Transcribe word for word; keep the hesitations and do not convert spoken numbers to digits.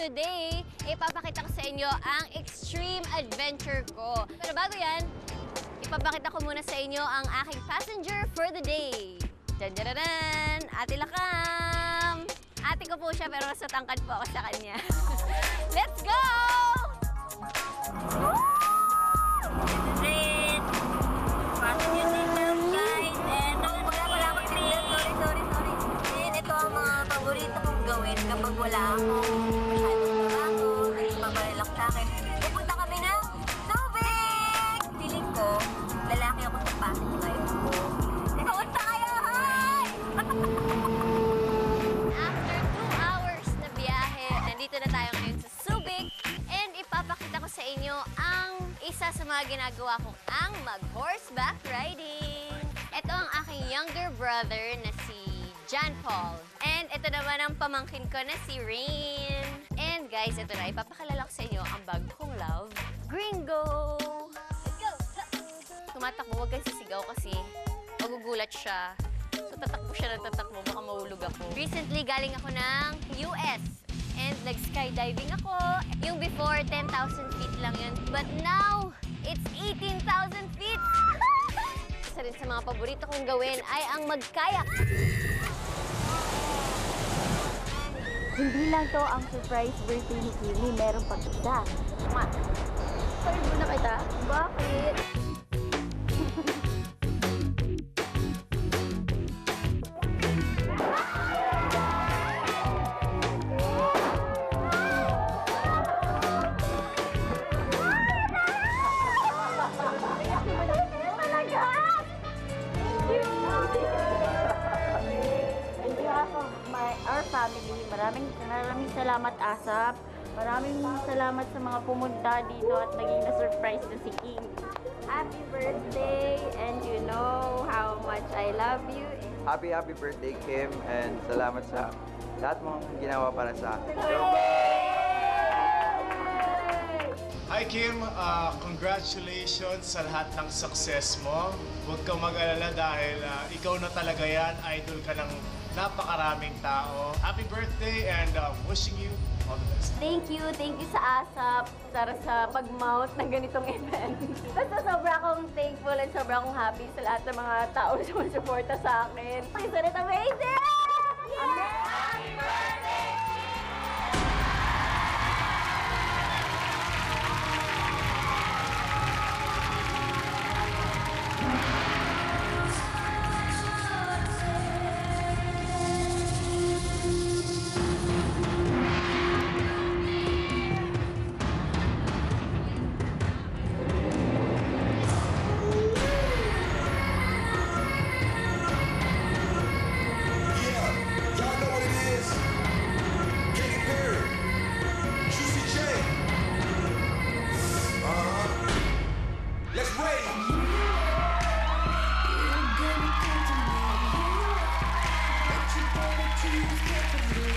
today, ipapakita ko sa inyo ang extreme adventure ko. Pero bago yan, ipapakita ko muna sa inyo ang aking passenger for the day. Janjararan! Ate Lakam! Ate ko po siya pero mas matangkad po ako sa kanya. Let's go! This is it! Passenger seatbelt, guys! And wala wala akong tingnan. Sorry, sorry, sorry. And ito ang mga paborito kong gawin kapag wala akong masyadong trabaho. Nagpaparelax sa akin. Pupunta kami ng Subic! Feeling ko, lalaki ako sa passenger ko. Kaunta kayo! Hi! After two hours na biyahe, nandito na tayo ngayon sa Subic. And ipapakita ko sa inyo ang isa sa mga ginagawa kong ang mag-horseback riding. Ito ang aking younger brother na si John Paul. And ito naman ang pamangkin ko na si Rain. And guys, ito na, ipapakilala ko sa inyo ang bago kong love, Gringo! Let's go! Tumatakbo, huwag kang sisigaw kasi magugulat siya. So tatakbo siya ng tatakbo, baka mahulog ako. Recently, galing ako ng U S. And nag-skydiving ako. Yung before, ten thousand feet lang yun. But now, it's eighteen thousand feet! Isa rin sa mga paborito kong gawin ay ang mag-kayak. Hindi lang to ang surprise birthday ni Kimi, meron pang isa. Ma, sorry muna kita. Bakit? Our family, maraming maraming salamat Asap. Maraming salamat sa mga pumunta dito at naging na-surprise na si King. Happy birthday and you know how much I love you. Happy, happy birthday, Kim, and salamat sa lahat mong ginawa para sa akin. Hi Kim, uh, congratulations sa lahat ng success mo. Huwag kang mag-alala dahil uh, ikaw na talaga yan, idol ka ng napakaraming tao. Happy birthday and uh, wishing you all the best. Thank you, thank you sa Asap para sa pag-mount ng ganitong event. Basta sobra akong thankful and sobra akong happy sa lahat ng mga tao na sumusuporta sa akin. Isn't it amazing? Yeah! Happy birthday! Choose carefully.